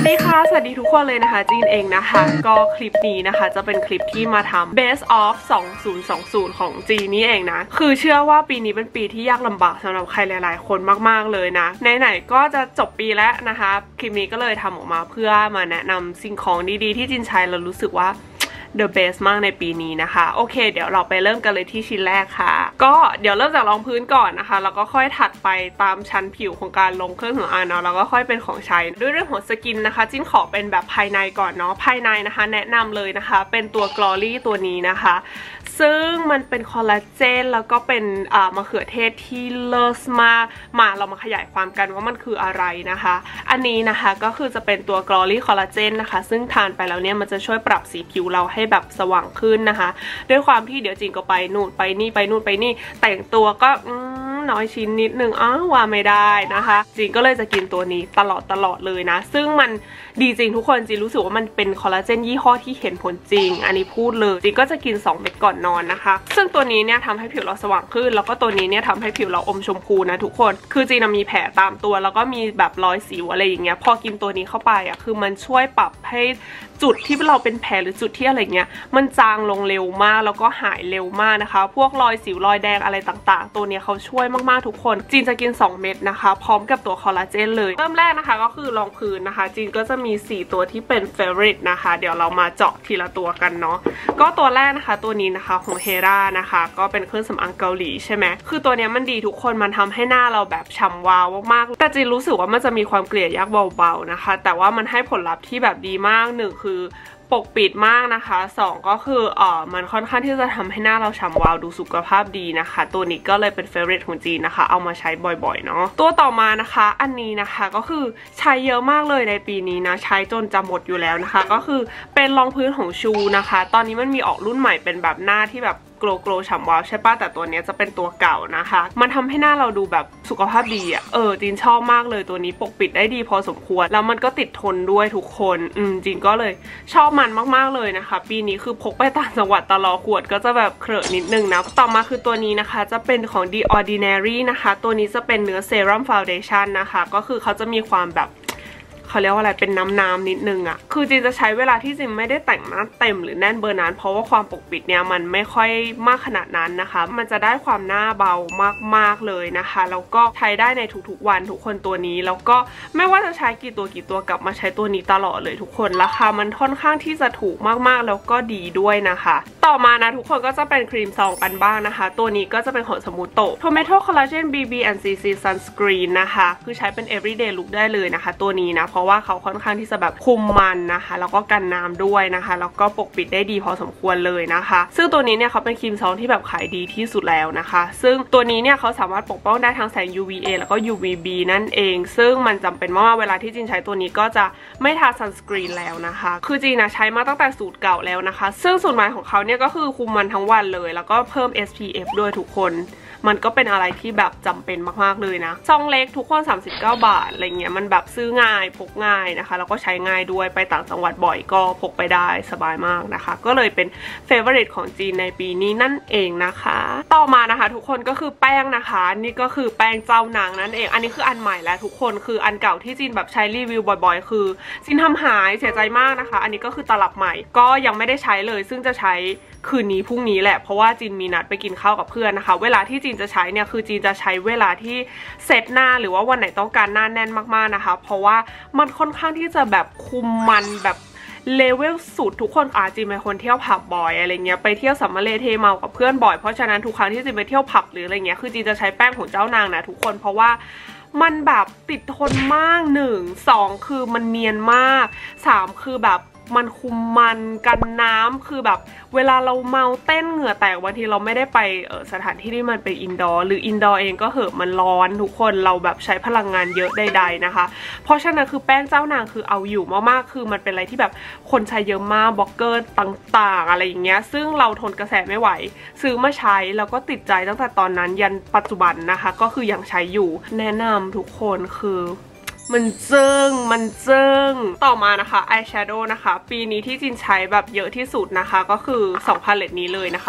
ดีค่ะสวัสดีทุกคนเลยนะคะจีนเองนะคะก็คลิปนี้นะคะจะเป็นคลิปที่มาทำ Best of 2020ของจีนนี่เองนะคือเชื่อว่าปีนี้เป็นปีที่ยากลำบากสำหรับใครหลายๆคนมากๆเลยนะไหนๆก็จะจบปีแล้วนะคะคลิปนี้ก็เลยทำออกมาเพื่อมาแนะนำสิ่งของดีๆที่จีนใช้แล้วรู้สึกว่าthe best มากในปีนี้นะคะโอเคเดี๋ยวเราไปเริ่มกันเลยที่ชิ้นแรกค่ะก็เดี๋ยวเริ่มจากรองพื้นก่อนนะคะแล้วก็ค่อยถัดไปตามชั้นผิวของการลงเครื่องสำอางเนาะแล้วก็ค่อยเป็นของใช้ด้วยเรื่องของสกินนะคะจิ้นขอเป็นแบบภายในก่อนเนาะภายในนะคะแนะนำเลยนะคะเป็นตัว Glory ตัวนี้นะคะซึ่งมันเป็นคอลลาเจนแล้วก็เป็นมะเขือเทศที่เลิศมากมาเรามาขยายความกันว่ามันคืออะไรนะคะอันนี้นะคะก็คือจะเป็นตัว Glory Collagen นะคะซึ่งทานไปแล้วเนี่ยมันจะช่วยปรับสีผิวเราให้แบบสว่างขึ้นนะคะด้วยความที่เดี๋ยวจริงก็ไปนู่นไปนี่ไปนู่นไปนี่แต่งตัวก็น้อยชิ้นนิดนึงว่าไม่ได้นะคะจริงก็เลยจะกินตัวนี้ตลอดเลยนะซึ่งมันดีจริงทุกคนจริงรู้สึกว่ามันเป็นคอลลาเจนยี่ห้อที่เห็นผลจริงอันนี้พูดเลยจริงก็จะกิน2 เม็ดก่อนนอนนะคะซึ่งตัวนี้เนี่ยทำให้ผิวเราสว่างขึ้นแล้วก็ตัวนี้เนี่ยทำให้ผิวเราอมชมพูนะทุกคนคือจริงมีแผลตามตัวแล้วก็มีแบบรอยสิวอะไรอย่างเงี้ยพอกินตัวนี้เข้าไปคือมันช่วยปรับให้จุดที่เราเป็นแผลหรือจุดที่อะไรเงี้ยมันจางลงเร็วมากแล้วก็หายเร็วมากนะคะพวกรอยสิวรอยแดงอะไรต่างๆตัวนี้เขาช่วยมากๆทุกคนจีนจะกิน2 เม็ดนะคะพร้อมกับตัวคอลลาเจนเลยเริ่มแรกนะคะก็คือรองพื้นนะคะจีนก็จะมี4 ตัวที่เป็นเฟเวอริตนะคะเดี๋ยวเรามาเจาะทีละตัวกันเนาะก็ตัวแรกนะคะตัวนี้นะคะของเฮรานะคะก็เป็นเครื่องสำอางเกาหลีใช่ไหมคือตัวนี้มันดีทุกคนมันทำให้หน้าเราแบบฉ่ำวาวมากๆแต่จีนรู้สึกว่ามันจะมีความเกลี่ยยากเบาๆนะคะแต่ว่ามันให้ผลลัพธ์ที่แบบดีมาก1คือปกปิดมากนะคะ2ก็คือมันค่อนข้างที่จะทำให้หน้าเราฉ่ำวาวดูสุขภาพดีนะคะตัวนี้ก็เลยเป็นเฟเวอริตของจีนนะคะเอามาใช้บ่อยๆเนาะตัวต่อมานะคะอันนี้นะคะก็คือใช้เยอะมากเลยในปีนี้นะใช้จนจะหมดอยู่แล้วนะคะก็คือเป็นรองพื้นของชูนะคะตอนนี้มันมีออกรุ่นใหม่เป็นแบบหน้าที่แบบโกลฉ่ำวาวใช่ป่ะแต่ตัวนี้จะเป็นตัวเก่านะคะมันทำให้หน้าเราดูแบบสุขภาพดีจีนชอบมากเลยตัวนี้ปกปิดได้ดีพอสมควรแล้วมันก็ติดทนด้วยทุกคนจีนก็เลยชอบมันมากๆเลยนะคะปีนี้คือพกไปต่างจังหวัดตลอดขวดก็จะแบบเครอะนิดนึงนะต่อมาคือตัวนี้นะคะจะเป็นของ The Ordinary นะคะตัวนี้จะเป็นเนื้อเซรั่มฟาวเดชั่นนะคะก็คือเขาจะมีความแบบเขาเรียกว่าอะไรเป็นน้ำนิดนึงคือจีนจะใช้เวลาที่จีนไม่ได้แต่งหน้าเต็มหรือแน่นเบอร์นั้นเพราะว่าความปกปิดเนี่ยมันไม่ค่อยมากขนาดนั้นนะคะมันจะได้ความหน้าเบามากๆเลยนะคะแล้วก็ใช้ได้ในทุกๆวันทุกคนตัวนี้แล้วก็ไม่ว่าจะใช้กี่ตัวกลับมาใช้ตัวนี้ตลอดเลยทุกคนราคามันค่อนข้างที่จะถูกมากๆแล้วก็ดีด้วยนะคะต่อมานะทุกคนก็จะเป็นครีมซองกันบ้างนะคะตัวนี้ก็จะเป็นของสมูโตะ Tomato Collagen BB&CC Sunscreen นะคะคือใช้เป็น everyday look ได้เลยนะคะตัวนี้นะเพราะว่าเขาค่อนข้างที่จะแบบคุมมันนะคะแล้วก็กันน้ำด้วยนะคะแล้วก็ปกปิดได้ดีพอสมควรเลยนะคะซึ่งตัวนี้เนี่ยเขาเป็นครีมซองที่แบบขายดีที่สุดแล้วนะคะซึ่งตัวนี้เนี่ยเขาสามารถปกป้องได้ทั้งแสง UVA แล้วก็ UVB นั่นเองซึ่งมันจำเป็นมากๆเวลาที่จีนใช้ตัวนี้ก็จะไม่ทาซันสกรีนแล้วนะคะคือจีนใช้มาตั้งแต่สูตรเก่าแล้วนะคะซึ่งสูตรใหม่ของเขาเนี่ยก็คือคุมมันทั้งวันเลยแล้วก็เพิ่ม SPF ด้วยทุกคนมันก็เป็นอะไรที่แบบจำเป็นมากๆเลยนะซองเล็กทุกคน39 บาทอะไรเงี้ยมันแบบซื้อง่ายพกง่ายนะคะแล้วก็ใช้ง่ายด้วยไปต่างจังหวัดบ่อยก็พกไปได้สบายมากนะคะก็เลยเป็นเฟเวอริตของจีนในปีนี้นั่นเองนะคะต่อมานะคะทุกคนก็คือแป้งนะคะนี่ก็คือแป้งเจ้านางนั่นเองอันนี้คืออันใหม่แล้วทุกคนคืออันเก่าที่จีนแบบใช้รีวิวบ่อยๆคือจีนทำหายเสียใจมากนะคะอันนี้ก็คือตลับใหม่ก็ยังไม่ได้ใช้เลยซึ่งจะใช้คืนนี้พรุ่งนี้แหละเพราะว่าจีนมีนัดไปกินข้าวกับเพื่อนนะคะเวลาที่จีนจะใช้เนี่ยคือจีนจะใช้เวลาที่เซตหน้าหรือว่าวันไหนต้องการหน้าแน่นมากๆนะคะเพราะว่ามันค่อนข้างที่จะแบบคุมมันแบบเลเวลสุดทุกคนจีนเป็นคนเที่ยวผับบ่อยอะไรเงี้ยไปเที่ยวสัมมาเลเทเมากับเพื่อนบ่อยเพราะฉะนั้นทุกครั้งที่จีนไปเที่ยวผับหรืออะไรเงี้ยคือจีนจะใช้แป้งของเจ้านางนะทุกคนเพราะว่ามันแบบติดทนมาก1 2คือมันเนียนมาก3คือแบบมันคุมมันกันน้ำคือแบบเวลาเราเมาเต้นเหงื่อแตกบางทีเราไม่ได้ไปสถานที่ที่มันเป็นอินดอร์หรืออินดอร์เองก็เหอะมันร้อนทุกคนเราแบบใช้พลังงานเยอะใดๆนะคะเพราะฉะนั้นคือแป้งเจ้านางคือเอาอยู่มากๆคือมันเป็นอะไรที่แบบคนใช้เยอะมากบล็อกเกอร์ต่างๆอะไรอย่างเงี้ยซึ่งเราทนกระแสไม่ไหวซื้อมาใช้แล้วก็ติดใจตั้งแต่ตอนนั้นยันปัจจุบันนะคะก็คือยังใช้อยู่แนะนำทุกคนคือมันเจิ้งต่อมานะคะอายแชโดว์นะคะปีนี้ที่จินใช้แบบเยอะที่สุดนะคะก็คือ2 พาเลตนี้เลยนะคะ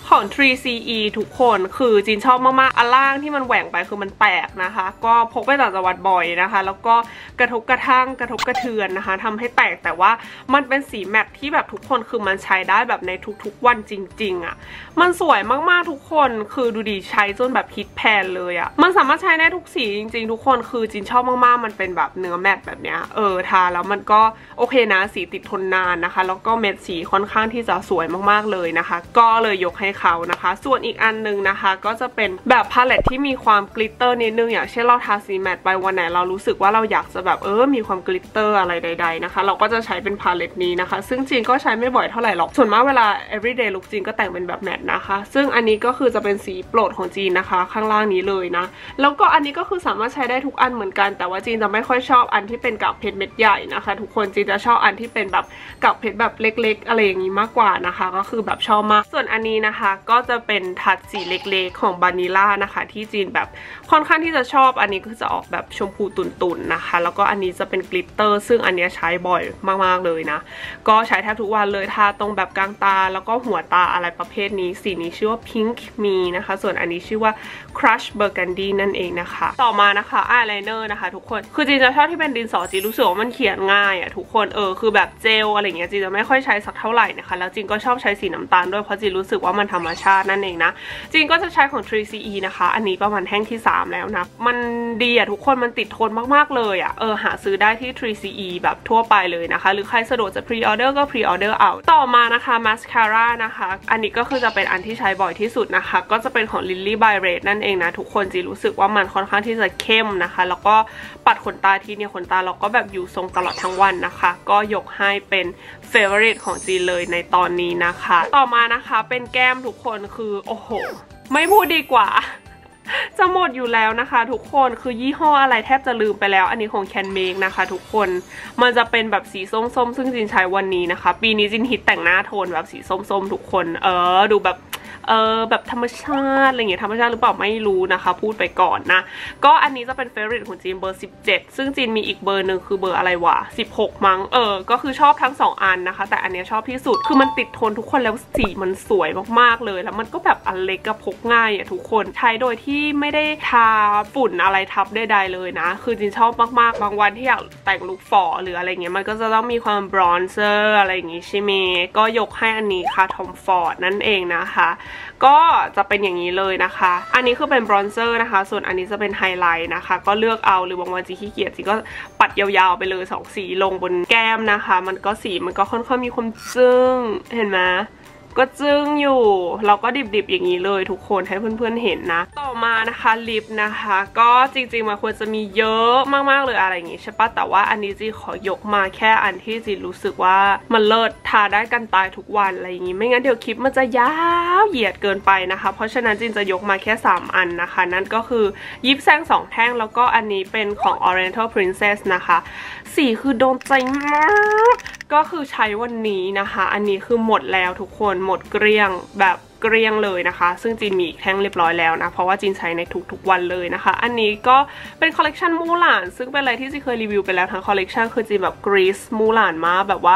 ของ 3CE ทุกคนคือจีนชอบมากๆอันล่างที่มันแหว่งไปคือมันแตกนะคะก็พกไปต่างจังหวัดบ่อยนะคะแล้วก็กระทบกระทั่งกระทบกระเทือนนะคะทำให้แตกแต่ว่ามันเป็นสีแมตที่แบบทุกคนคือมันใช้ได้แบบในทุกๆวันจริงๆอ่ะมันสวยมากๆทุกคนคือดูดีใช้จนแบบฮิตแพนเลยอ่ะมันสามารถใช้ได้ทุกสีจริงๆทุกคนคือจีนชอบมากๆมันเป็นแบบเนื้อแมตแบบเนี้ยทาแล้วมันก็โอเคนะสีติดทนนานนะคะแล้วก็เม็ดสีค่อนข้างที่จะสวยมากๆเลยนะคะก็เลยยกให้เขานะคะส่วนอีกอันนึงนะคะก็จะเป็นแบบพาเลตที่มีความกลิตเตอร์นิดนึงอย่างเช่นเราทาสีแมตไปวันไหนเรารู้สึกว่าเราอยากจะแบบมีความกลิตเตอร์อะไรใดๆนะคะเราก็จะใช้เป็นพาเลตนี้นะคะซึ่งจีนก็ใช้ไม่บ่อยเท่าไหร่หรอกส่วนมากเวลา everyday look จีนก็แต่งเป็นแบบแมตนะคะซึ่งอันนี้ก็คือจะเป็นสีโปรดของจีนนะคะข้างล่างนี้เลยนะแล้วก็อันนี้ก็คือสามารถใช้ได้ทุกอันเหมือนกันแต่ว่าจีนจะไม่ค่อยชอบอันที่เป็นกากเพชรเม็ดใหญ่นะคะทุกคนจีนจะชอบอันที่เป็นแบบกากเพชรแบบเล็กๆอะไรอย่างนี้มากกว่านะคะก็คือแบบชอบมากส่วนอันนี้นะคะก็จะเป็นทัดสีเล็กๆของบานิล่านะคะที่จีนแบบค่อนข้างที่จะชอบอันนี้คือจะออกแบบชมพูตุ่นๆนะคะแล้วก็อันนี้จะเป็นกลิตเตอร์ซึ่งอันนี้ใช้บ่อยมากๆเลยนะก็ใช้แทบทุกวันเลยทาตรงแบบกลางตาแล้วก็หัวตาอะไรประเภทนี้สีนี้ชื่อว่า Pink Me นะคะส่วนอันนี้ชื่อว่า Crush Burgundy นั่นเองนะคะต่อมานะคะอายไลเนอร์นะคะทุกคนคือจีนจะชอบที่เป็นดินสอจีนรู้สึกว่ามันเขียนง่ายอะทุกคนคือแบบเจลอะไรเงี้ยจีนจะไม่ค่อยใช้สักเท่าไหร่นะคะแล้วจีนก็ชอบใช้สีน้ำตาลด้วยเพราะจีนรู้สึกว่ามันธรรมชาตินั่นเองนะจีนก็จะใช้ของ 3CE นะคะอันนี้ประมาณแท่งที่3แล้วนะมันดีอะทุกคนมันติดทนมากๆเลยอะหาซื้อได้ที่ 3CE แบบทั่วไปเลยนะคะหรือใครสะดวกจะ pre order ก็ pre order เอาต่อมานะคะมาสคาร่านะคะอันนี้ก็คือจะเป็นอันที่ใช้บ่อยที่สุดนะคะก็จะเป็นของ Lily by Red นั่นเองนะทุกคนจีรู้สึกว่ามันค่อนข้างที่จะเข้มนะคะแล้วก็ปัดขนตาทีเนี่ยขนตาเราก็แบบอยู่ทรงตลอดทั้งวันนะคะก็ยกให้เป็น favorite ของจีเลยในตอนนี้นะคะต่อมานะคะเป็นแก้มทุกคนคือโอ้โหไม่พูดดีกว่าจะหมดอยู่แล้วนะคะทุกคนคือยี่ห้ออะไรแทบจะลืมไปแล้วอันนี้ของ Can Make นะคะทุกคนมันจะเป็นแบบสีส้มๆซึ่งจินใช้วันนี้นะคะปีนี้จินฮิตแต่งหน้าโทนแบบสีส้มๆทุกคนดูแบบแบบธรรมชาติอะไรเงี้ยธรรมชาติหรือเปล่าไม่รู้นะคะพูดไปก่อนนะก็อันนี้จะเป็นเฟเวอริตของจีนเบอร์17ซึ่งจีนมีอีกเบอร์หนึ่งคือเบอร์อะไรวะ16มั้งก็คือชอบทั้ง2อันนะคะแต่อันนี้ชอบที่สุดคือมันติดทนทุกคนแล้วสีมันสวยมากๆเลยแล้วมันก็แบบอันเล็กกับพกง่ายทุกคนใช้โดยที่ไม่ได้ทาฝุ่นอะไรทับใดๆเลยนะคือจีนชอบมากๆบางวันที่อยากแต่งลุคฝอหรืออะไรเงี้ยมันก็จะต้องมีความบรอนเซอร์อะไรอย่างงี้ใช่ไหมก็ยกให้อันนี้ค่ะทอมฟอร์ดนั่นเองนะคะก็จะเป็นอย่างนี้เลยนะคะอันนี้คือเป็นบรอนเซอร์นะคะส่วนอันนี้จะเป็นไฮไลท์นะคะก็เลือกเอาหรือบางวันจีขี้เกียจจีก็ปัดยาวๆไปเลย2สีลงบนแก้มนะคะมันก็สีมันก็ค่อนข้างมีความจึ้งเห็นไหมก็จึ้งอยู่เราก็ดิบๆอย่างนี้เลยทุกคนให้เพื่อนๆเห็นนะต่อมานะคะลิปนะคะก็จริงๆมันควรจะมีเยอะมากๆเลยอะไรอย่างงี้ใช่ปะแต่ว่าอันนี้จีขอยกมาแค่อันที่จีรู้สึกว่ามันเลิศทาได้กันตายทุกวันอะไรอย่างงี้ไม่งั้นเดี๋ยวคลิปมันจะยาวเหยียดเกินไปนะคะเพราะฉะนั้นจีนจะยกมาแค่3อันนะคะนั่นก็คือยิปแซง2แท่งแล้วก็อันนี้เป็นของ Oriental Princess นะคะสีคือโดนใจมากก็คือใช้วันนี้นะคะอันนี้คือหมดแล้วทุกคนหมดเกลี้ยงแบบเกลี้ยงเลยนะคะซึ่งจีนมีอีกแท่งเรียบร้อยแล้วนะเพราะว่าจีนใช้ในทุกๆวันเลยนะคะอันนี้ก็เป็นคอลเลกชันมูหลานซึ่งเป็นอะไรที่จีเคยรีวิวไปแล้วทั้งคอลเลกชันคือจีนแบบกรีซมูหลานมากแบบว่า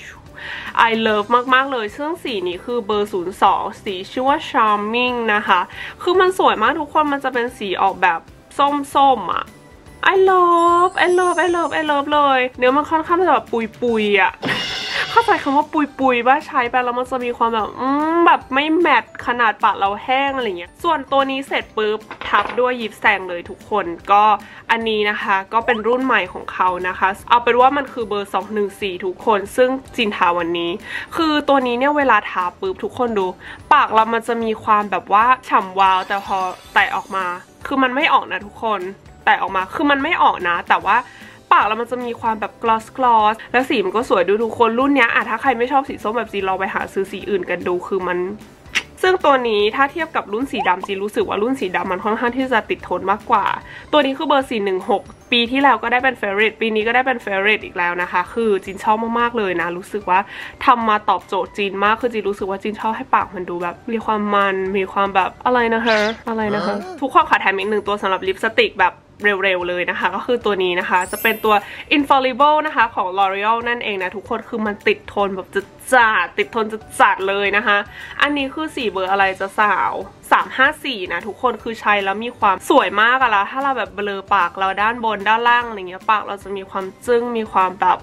I love มากๆเลยซึ่งสีนี้คือเบอร์02สีชื่อว่า Charming นะคะคือมันสวยมากทุกคนมันจะเป็นสีออกแบบส้มๆอ่ะI love เลยเนื้อมันค่อนข้างแบบปุยๆอ่ะเข้าใจคำว่าปุยๆว่าใช้ไปแล้วมันจะมีความแบบแบบไม่แมทขนาดปากเราแห้งอะไรเงี้ยส่วนตัวนี้เสร็จปุ๊บทับด้วยยิปแซงเลยทุกคนก็อันนี้นะคะก็เป็นรุ่นใหม่ของเขานะคะเอาเป็นว่ามันคือเบอร์214ทุกคนซึ่งจินทาวันนี้คือตัวนี้เนี่ยเวลาทาปุ๊บทุกคนดูปากเรามันจะมีความแบบว่าฉ่ำวาวแต่พอแตะออกมาคือมันไม่ออกนะทุกคนแตะออกมาคือมันไม่ออกนะแต่ว่าปากแล้วมันจะมีความแบบกลอสแล้วสีมันก็สวยดูทุกคนรุ่นเนี้ยถ้าใครไม่ชอบสีส้มแบบจีลองไปหาซื้อสีอื่นกันดูคือมันซึ่งตัวนี้ถ้าเทียบกับรุ่นสีดำจีรู้สึกว่ารุ่นสีดำมันค่อนข้างที่จะติดทนมากกว่าตัวนี้คือเบอร์416ปีที่แล้วก็ได้เป็นเฟเวอริตปีนี้ก็ได้เป็นเฟเวอริตอีกแล้วนะคะคือจีนชอบมากๆเลยนะรู้สึกว่าทำมาตอบโจทย์จีนมากคือจีรู้สึกว่าจีนชอบให้ปากมันดูแบบมีความมันมีความแบบอะไรนะคะทุกคนขอแถมอีก1ตัวสำหรับลิปสติกแบบเร็วๆเลยนะคะก็คือตัวนี้นะคะจะเป็นตัว Infallible นะคะของ L'Oreal นั่นเองนะทุกคนคือมันติดทนแบบจัดติดทนจัดเลยนะคะอันนี้คือสีเบอร์อะไรจะสาว354นะทุกคนคือใช้แล้วมีความสวยมากอะละถ้าเราแบบเบลอปากเราด้านบนด้านล่างอะไรเงี้ยปากเราจะมีความจึ้งมีความแบบ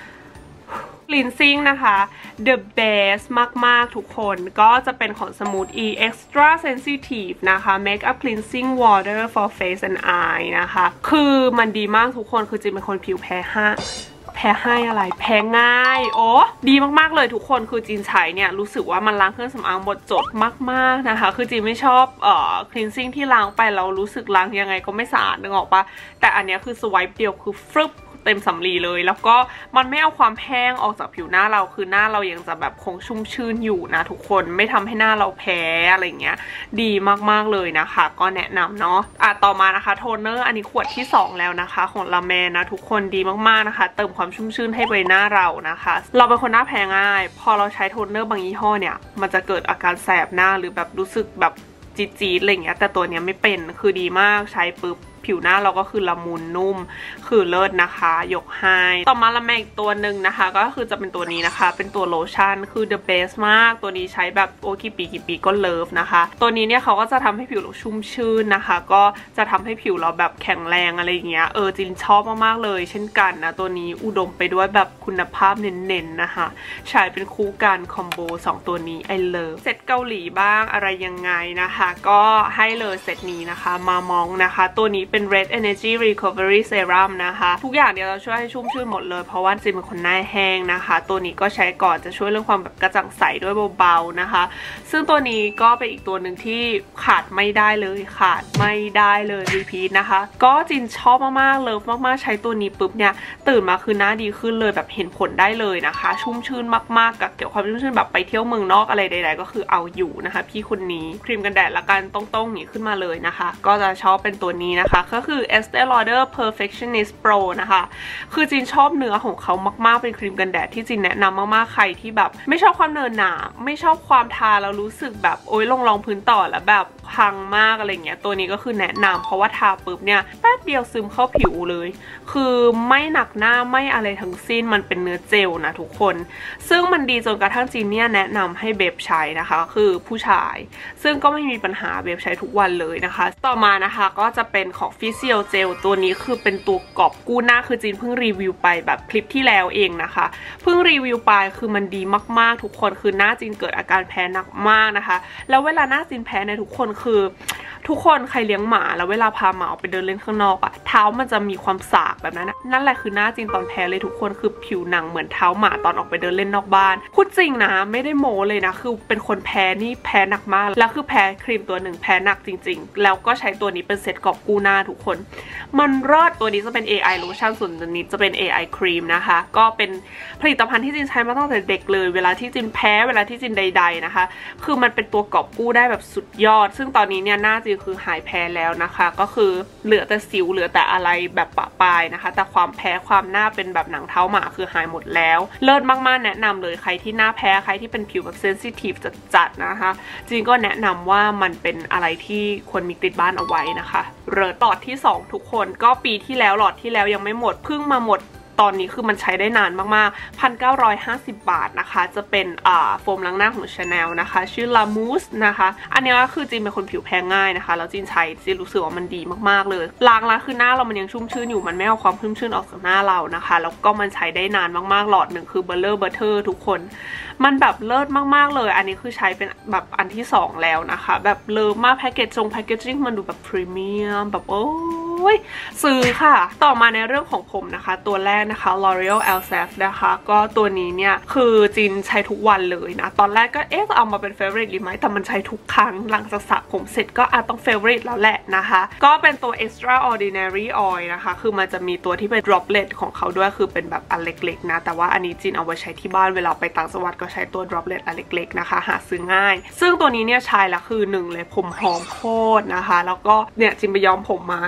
cleansing นะคะ the best มากๆทุกคนก็จะเป็นของ Smooth E Extra Sensitive นะคะ Makeup Cleansing Water for Face and Eye นะคะคือมันดีมากทุกคนคือจริงเป็นคนผิวแพ้ให้อะไรแพ้ง่ายโอ้ดีมากๆเลยทุกคนคือจีนใช้เนี่ยรู้สึกว่ามันล้างเครื่องสำอางหมดจดมากๆนะคะคือจีนไม่ชอบcleansing ที่ล้างไปเรารู้สึกล้างยังไงก็ไม่สะอาดนึกออกปะแต่อันนี้คือสไวป์เดียวคือฟึบเต็มสำลีเลยแล้วก็มันไม่เอาความแห้งออกจากผิวหน้าเราคือหน้าเรายังจะแบบคงชุ่มชื่นอยู่นะทุกคนไม่ทำให้หน้าเราแพ้อะไรเงี้ยดีมากๆเลยนะคะก็แนะนำเนาะต่อมานะคะโทนเนอร์อันนี้ขวดที่2แล้วนะคะของลาแมนนะทุกคนดีมากๆนะคะเติมความชุ่มชื่นให้ใบหน้าเรานะคะเราเป็นคนหน้าแพ้ง่ายพอเราใช้โทนเนอร์บางยี่ห้อเนี่ยมันจะเกิดอาการแสบหน้าหรือแบบรู้สึกแบบจี๊ดๆอะไรเงี้ยแต่ตัวเนี้ยไม่เป็นคือดีมากใช้ปุ๊บผิวหน้าเราก็คือละมุนนุ่มคือเลิศนะคะยกให้ต่อมาละแมอีกตัวหนึ่งนะคะก็คือจะเป็นตัวนี้นะคะเป็นตัวโลชั่นคือ the best มากตัวนี้ใช้แบบโอ้กี่ปีก็เลิฟนะคะตัวนี้เนี่ยเขาก็จะทำให้ผิวเราชุ่มชื่นนะคะก็จะทำให้ผิวเราแบบแข็งแรงอะไรอย่างเงี้ยจินชอบมากๆเลยเช่นกันนะตัวนี้อุดมไปด้วยแบบคุณภาพเน้นๆนะคะใช้เป็นคู่กันคอมโบ2ตัวนี้ I love เซตเกาหลีบ้างอะไรยังไงนะคะก็ให้เลยเซตนี้นะคะมามองนะคะตัวนี้เป็น Red Energy Recovery Serum นะคะทุกอย่างเนี่ยเราช่วยให้ชุ่มชื่นหมดเลยเพราะว่าจริงเป็นคนหน้าแห้งนะคะตัวนี้ก็ใช้ก่อนจะช่วยเรื่องความแบบกระจ่างใสด้วยเบาๆนะคะซึ่งตัวนี้ก็เป็นอีกตัวหนึ่งที่ขาดไม่ได้เลยรีพีทนะคะก็จินชอบมากๆเลิฟมากๆใช้ตัวนี้ปุ๊บเนี่ยตื่นมาคือหน้าดีขึ้นเลยแบบเห็นผลได้เลยนะคะชุ่มชื่นมากๆกับเกี่ยวกับความชุ่มชื่นแบบไปเที่ยวเมืองนอกอะไรใดๆก็คือเอาอยู่นะคะพี่คนนี้ครีมกันแดดละกันต้องๆอย่างนี้ขึ้นมาเลยนะคะก็จะชอบเป็นตัวนี้นะคะก็คือ Estee Lauder Perfectionist Pro นะคะคือจินชอบเนื้อของเขามากๆเป็นครีมกันแดดที่จินแนะนำมากๆใครที่แบบไม่ชอบความเนินหนาไม่ชอบความทาแล้วรู้สึกแบบโอ๊ยลองพื้นต่อแล้วแบบพังมากอะไรเงี้ยตัวนี้ก็คือแนะนำเพราะว่าทาปุ๊บเนี่ยแป๊บเดียวซึมเข้าผิวเลยคือไม่หนักหน้าไม่อะไรทั้งสิ้นมันเป็นเนื้อเจลนะทุกคนซึ่งมันดีจนกระทั่งจินเนี่ยแนะนำให้เบบใช้นะคะคือผู้ชายซึ่งก็ไม่มีปัญหาเบบใช้ทุกวันเลยนะคะต่อมานะคะก็จะเป็นของ Facial Gel ตัวนี้คือเป็นตัวกอบกู้หน้าคือจีนเพิ่งรีวิวไปแบบคลิปที่แล้วเองนะคะเพิ่งรีวิวไปคือมันดีมากๆทุกคนคือหน้าจีนเกิดอาการแพ้หนักมากนะคะแล้วเวลาหน้าจีนแพ้ในทุกคนคือทุกคนใครเลี้ยงหมาแล้วเวลาพาหมาออกไปเดินเล่นข้างนอกอะเท้ามันจะมีความสากแบบนั้นนั่นแหละคือหน้าจีนตอนแพ้เลยทุกคนคือผิวหนังเหมือนเท้าหมาตอนออกไปเดินเล่นนอกบ้านพูดจริงนะไม่ได้โม้เลยนะคือเป็นคนแพ้นี่แพ้หนักมากแล้วคือแพ้ครีมตัวหนึ่งแพ้หนักจริงๆแล้วก็ใช้ตัวนี้เป็นเซตกอบกู้หน้าทุกคนมันรอดตัวนี้จะเป็น AI Lotion ส่วนตัวนี้จะเป็น AI Cream นะคะก็เป็นผลิตภัณฑ์ที่จินใช้มาตั้งแต่เด็กเลยเวลาที่จินแพ้เวลาที่จินใดๆนะคะคือมันเป็นตัวกอบกู้ได้แบบสุดยอดซึ่งตอนนี้เนี่ยหน้าจินคือหายแพ้แล้วนะคะก็คือเหลือแต่สิวเหลือแต่อะไรแบบปะปายนะคะแต่ความแพ้ความหน้าเป็นแบบหนังเท้าหมาคือหายหมดแล้วเลิศมากๆแนะนำเลยใครที่หน้าแพ้ใครที่เป็นผิวแบบเซนซิทีฟจัดๆนะคะจินก็แนะนำว่ามันเป็นอะไรที่ควรมีติดบ้านเอาไว้นะคะเลิศหลอดที่2ทุกคนก็ปีที่แล้วหลอดที่แล้วยังไม่หมดเพิ่งมาหมดตอนนี้คือมันใช้ได้นานมากๆ 1,950 บาทนะคะจะเป็นโฟมล้างหน้าของ Chanel นะคะชื่อ La Mousse นะคะอันนี้ก็คือจีนเป็นคนผิวแพ้ง่ายนะคะแล้วจีนใช้จีนรู้สึกว่ามันดีมากๆเลยล้างแล้วคือหน้าเรามันยังชุ่มชื่นอยู่มันไม่เอาความชุ่มชื่นออกจากหน้าเรานะคะแล้วก็มันใช้ได้นานมากๆหลอดหนึ่งคือ Butter ทุกคนมันแบบเลิศมากๆเลยอันนี้คือใช้เป็นแบบอันที่2แล้วนะคะแบบเลิศมากแพคเกจจิ้งมันดูแบบพรีเมียมแบบโอ้ยซื้อค่ะต่อมาในเรื่องของผมนะคะตัวแรกนะคะ L'Oreal Elsef นะคะก็ตัวนี้เนี่ยคือจินใช้ทุกวันเลยนะตอนแรกก็จะเอามาเป็น favorite ดีไหมแต่มันใช้ทุกครั้งหลังจากสระผมเสร็จก็อาจต้อง favorite แล้วแหละนะคะก็เป็นตัว Extraordinary Oil นะคะคือมันจะมีตัวที่เป็น droplet ของเขาด้วยคือเป็นแบบอันเล็กๆนะแต่ว่าอันนี้จินเอาไว้ใช้ที่บ้านเวลาไปต่างจังหวัดก็ใช้ตัว droplet อันเล็กๆนะคะหาซื้อง่ายซึ่งตัวนี้เนี่ยใช้แล้วคือ1เลยผมหอมโคตรนะคะแล้วก็เนี่ยจินไปย้อมผมมาเห็นไหม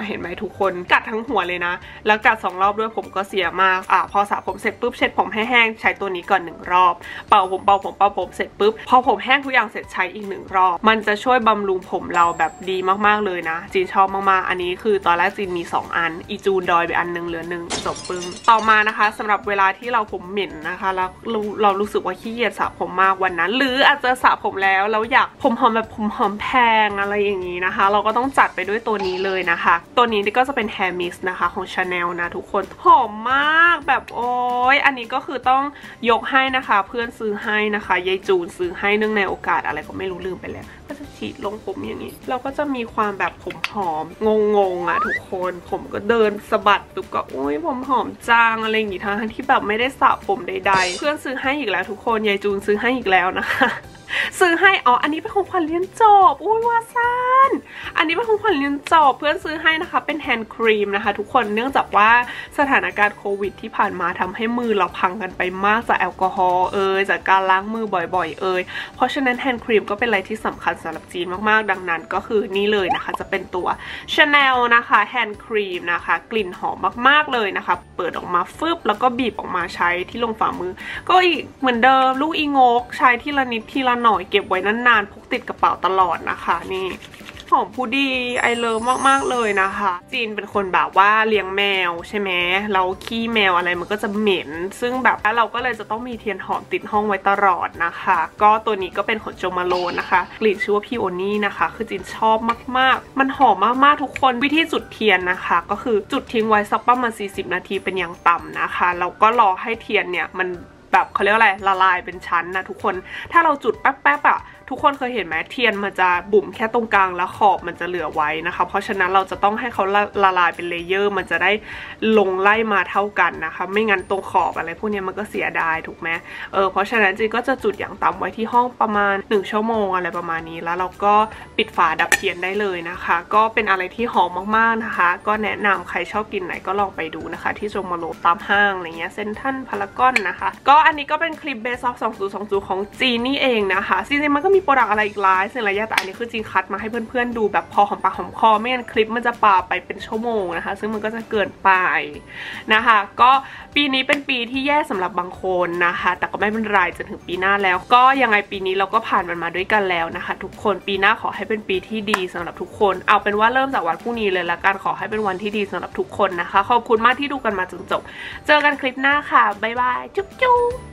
ทุกคนกัดทั้งหัวเลยนะแล้วกัด2 รอบด้วยผมก็เสียมากพอสระผมเสร็จปุ๊บเช็ดผมให้แห้งใช้ตัวนี้ก่อน1 รอบเป่าผมเสร็จปุ๊บพอผมแห้งทุกอย่างเสร็จใช้อีก1 รอบมันจะช่วยบำรุงผมเราแบบดีมากๆเลยนะจีนชอบมากๆอันนี้คือตอนแรกจีนมี2 อันอีจูนดอยไปอันนึงเหลือ1จบปึ้งต่อมานะคะสำหรับเวลาที่เราผมเหม็นนะคะแล้วเรารู้สึกว่าขี้เกียจสระผมมากวันนั้นหรืออาจจะสระผมแล้วอยากผมหอมแบบผมหอมแพงอะไรอย่างนี้นะคะเราก็ต้องจัดไปด้วยตัวนี้เลยนะคะตัวนี้ก็จะเป็น Hair Mist นะคะของ Chanel นะทุกคนหอมมากแบบโอ้ยอันนี้ก็คือต้องยกให้นะคะเพื่อนซื้อให้นะคะยายจูนซื้อให้เนื่องในโอกาสอะไรก็ไม่รู้ลืมไปแล้วก็จะฉีดลงผมอย่างนี้เราก็จะมีความแบบผมหอมงงอ่ะทุกคนผมก็เดินสะบัดปุ๊บก็อุ้ยผมหอมจางอะไรอย่างงี้ทั้งที่แบบไม่ได้สระผมใดๆเพื่อนซื้อให้อีกแล้วทุกคนยายจูนซื้อให้อีกแล้วนะคะซื้อให้อันนี้เป็นของขวัญเรียนจบอุ้ยว่าซันอันนี้เป็นของขวัญเรียนจบเพื่อนซื้อให้นะคะเป็นแฮนด์ครีมนะคะทุกคนเนื่องจากว่าสถานการณ์โควิดที่ผ่านมาทำให้มือเราพังกันไปมากจากแอลกอฮอล์จากการล้างมือบ่อยๆเพราะฉะนั้นแฮนด์ครีมก็เป็นอะไรที่สำคัญสำหรับจีนมากๆดังนั้นก็คือนี่เลยนะคะจะเป็นตัว Chanel นะคะแฮนด์ครีมนะคะกลิ่นหอมมากๆเลยนะคะเปิดออกมาฟึบแล้วก็บีบออกมาใช้ที่ลงฝ่ามือก็อีกเหมือนเดิมลูกอีงกใช้ทีละนิดทีละหน่อยเก็บไว้นานๆพกติดกระเป๋าตลอดนะคะนี่หอมผู้ดีไอเลิฟมากๆเลยนะคะจีนเป็นคนแบบว่าเลี้ยงแมวใช่ไหมแล้วขี้แมวอะไรมันก็จะเหม็นซึ่งแบบเราก็เลยจะต้องมีเทียนหอมติดห้องไว้ตลอดนะคะก็ตัวนี้ก็เป็นของโจมาโลนะคะกลิ่นชื่อว่าพี่โอนี่นะคะคือจีนชอบมากๆมันหอมมากๆทุกคนวิธีจุดเทียนนะคะก็คือจุดทิ้งไว้สักประมาณ40 นาทีเป็นอย่างต่ำนะคะแล้วก็รอให้เทียนเนี่ยมันแบบเขาเรียกอะไรละลายเป็นชั้นนะทุกคนถ้าเราจุดแป๊บๆทุกคนเคยเห็นไหมเทียนมันจะบุ๋มแค่ตรงกลางแล้วขอบมันจะเหลือไว้นะคะเพราะฉะนั้นเราจะต้องให้เขาละลายเป็นเลเยอร์มันจะได้ลงไล่มาเท่ากันนะคะไม่งั้นตรงขอบอะไรพวกนี้มันก็เสียดายถูกไหมเพราะฉะนั้นจีก็จะจุดอย่างต่ำไว้ที่ห้องประมาณ1 ชั่วโมงอะไรประมาณนี้แล้วเราก็ปิดฝาดับเทียนได้เลยนะคะก็เป็นอะไรที่หอมมากๆนะคะก็แนะนำใครชอบกินไหนก็ลองไปดูนะคะที่โจมาโลตามห้างอะไรเงี้ยเซ็นทรัลพารากอนนะคะก็อันนี้ก็เป็นคลิปเบสออฟ2020ของจีนนี่เองนะคะจริงๆมันก็มีโปรดักต์อะไรอีกหลายสิ่งหลายอย่างแต่อันนี้คือจีนคัดมาให้เพื่อนๆดูแบบพอหอมปากหอมคอไม่งั้นคลิปมันจะป่าไปเป็นชั่วโมงนะคะซึ่งมันก็จะเกินไปนะคะก็ปีนี้เป็นปีที่แย่สำหรับบางคนนะคะแต่ก็ไม่เป็นไรจนถึงปีหน้าแล้วก็ยังไงปีนี้เราก็ผ่านมันมาด้วยกันแล้วนะคะทุกคนปีหน้าขอให้เป็นปีที่ดีสำหรับทุกคนเอาเป็นว่าเริ่มจากวันพรุ่งนี้เลยละกันขอให้เป็นวันที่ดีสำหรับทุกคนนะคะขอบคุณมากที่ดูกันมาจนจบเจอกันคลิปหน้าค่ะบ๊ายบายจุ๊บ